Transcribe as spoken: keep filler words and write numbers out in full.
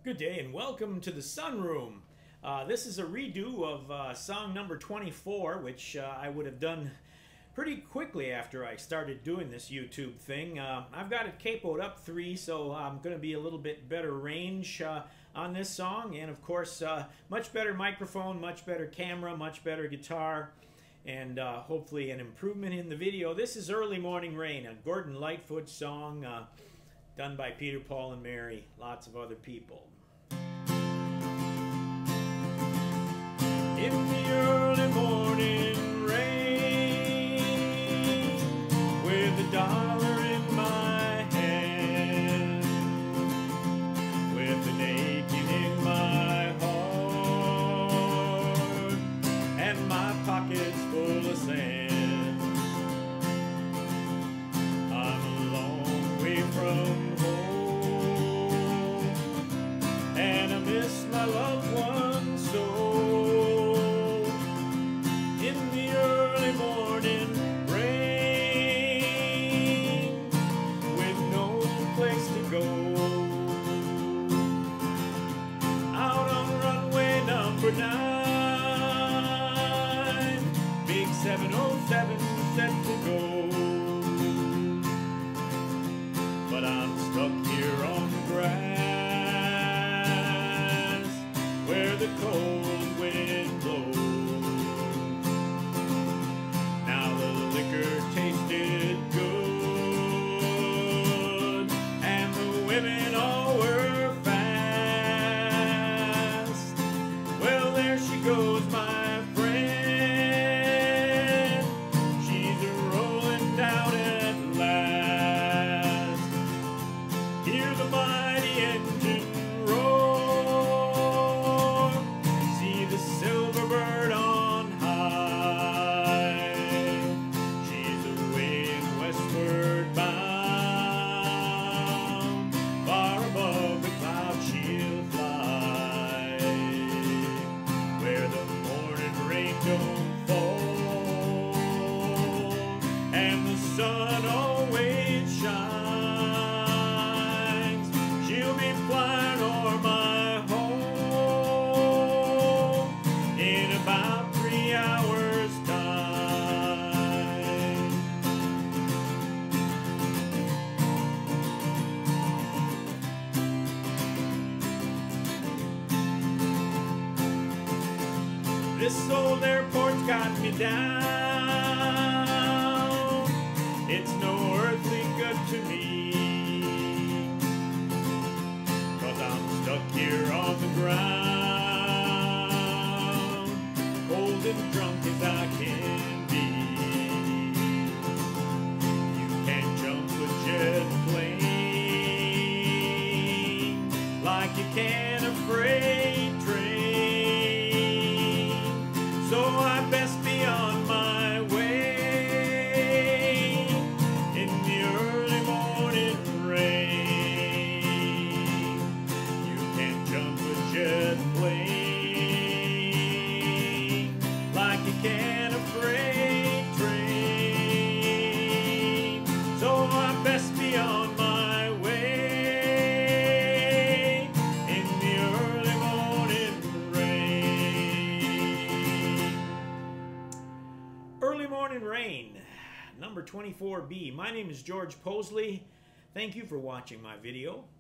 Good day and welcome to the Sunroom. Uh, this is a redo of uh, song number twenty-four, which uh, I would have done pretty quickly after I started doing this YouTube thing. Uh, I've got it capoed up three, so I'm going to be a little bit better range uh, on this song. And of course, uh, much better microphone, much better camera, much better guitar, and uh, hopefully an improvement in the video. This is Early Morning Rain, a Gordon Lightfoot song uh, done by Peter, Paul, and Mary, lots of other people. In the early morning rain, with a dollar in my hand, with an aching in my heart, and my pockets full of sand, I'm a long way from home, and I miss my loved ones so. Nine, big seven oh seven set to go, but I'm stuck here on the grass where the cold wind blows. Now the liquor tasted good and the women all were fast. Well, there she goes, my friend. She's a rolling down at last. Hear the mighty engine roar. See the silver bird on high. She's away and westward bound. Far above the clouds she'll fly, where the morning rain don't fall and the sun always shines. She'll be flying o'er my home in about three hours time. This old airport's got me down. It's no earthly good to me, 'cause I'm stuck here on the ground, old and drunk as I can be. You can't jump a jet plane like you can a freight train. So I best be on my way in the early morning rain. You can't jump a jet plane like you can a freight train. So I best be on my way in the early morning rain. Early Morning Rain, number twenty-four B. My name is George Possley. Thank you for watching my video.